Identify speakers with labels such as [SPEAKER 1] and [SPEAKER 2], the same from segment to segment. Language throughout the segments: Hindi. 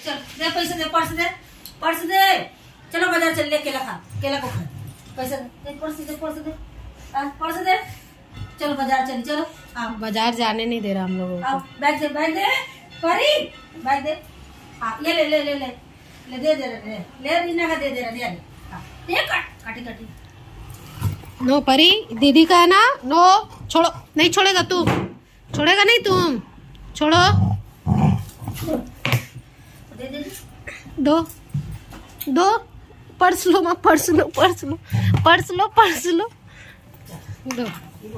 [SPEAKER 1] चल दे पैसे दे, पर्स दे, पर्स दे। चलो बाजार चल, ले केला खा, केला को खा। पैसे दे, पर्स दे, पर्स दे, पर्स दे। चलो बाजार चल, चलो। आओ,
[SPEAKER 2] बाजार जाने नहीं दे रहा हम लोगों को।
[SPEAKER 1] बैग दे, बैग दे, परी बैग दे। हाँ ये ले ले ले ले ले, दे दे ले ले, रीना का दे दे रहा, दे काटी काटी।
[SPEAKER 2] नो परी, दीदी का है ना, नो छोड़ो, नहीं छोड़ेगा तू, छोड़ेगा नहीं तुम, छोड़ो।
[SPEAKER 1] दे दे
[SPEAKER 2] दो दो, पर्स लो, माँ पर्स लो, पर्स लो, पर्स लो, पर्स लो, दो।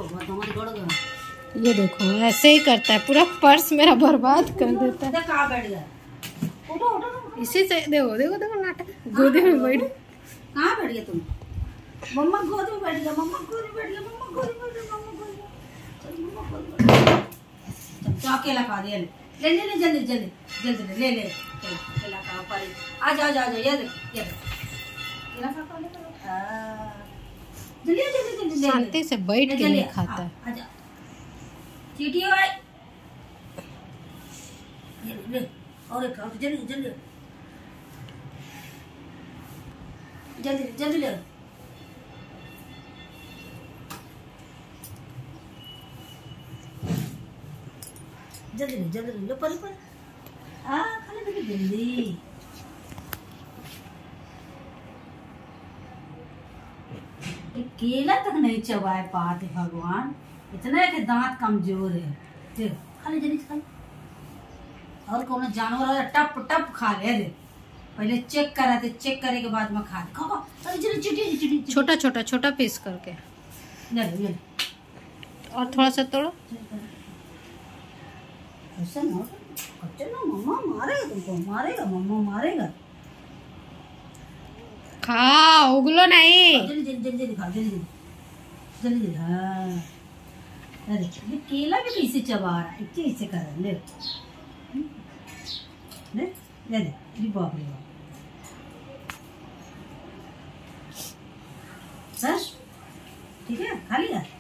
[SPEAKER 2] ये देखो ऐसे ही करता है, पूरा पर्स मेरा बर्बाद कर देता है।
[SPEAKER 1] कहाँ बैठ गया? उठो उठो,
[SPEAKER 2] इसी से देखो देखो देखो नाटक, गोदी में बैठ।
[SPEAKER 1] कहाँ बैठ गया तुम? मम्मा गोदी में बैठ गया, मम्मा गोदी में बैठ गया, मम्मा गोदी में बैठ गया, मम्मा गोदी में। चल मम्मा गोदी में। चल अकेला खा दे, ले ले ले, जल्दी जल्दी जल्दी ले ले, केला खा परी। आ जा जा जा, ये देख ये देख, केला खा पा ले। जल्दी जल्दी जल्दी,
[SPEAKER 2] शांति से बैठ के नहीं खाता है।
[SPEAKER 1] आजा चीटी भाई, ये ले और एक खाओ, जल्दी जल्दी जल्दी जल्दी ले। जल्दी ले, जल्दी ले, परी परी। खाने दे जल्दी। केला तक नहीं चबाए पाते भगवान, इतना है कि दांत कमजोर है। देखो खाली जल्दी खा, और कौन जानवर है टप टप खा ले दे, पहले चेक करा थे, चेक करे के बाद में खा। खाओ जल्दी, चिटी चिटी,
[SPEAKER 2] छोटा छोटा छोटा पीस करके।
[SPEAKER 1] ले
[SPEAKER 2] और थोड़ा सा तोड़ो।
[SPEAKER 1] ऐसा ना कच्चे ना, मम्मा मारेगा तुमको, मारेगा मम्मा मारेगा।
[SPEAKER 2] खाओ, उगलो नहीं।
[SPEAKER 1] जल्दी जल्दी जल्दी खा, जल्दी जल्दी। हाँ अरे ये केला भी कैसे चबा रहा है, कैसे कर रहा है? ले ले ले ले, बाप रे बाप। बस ठीक है, खा लिया।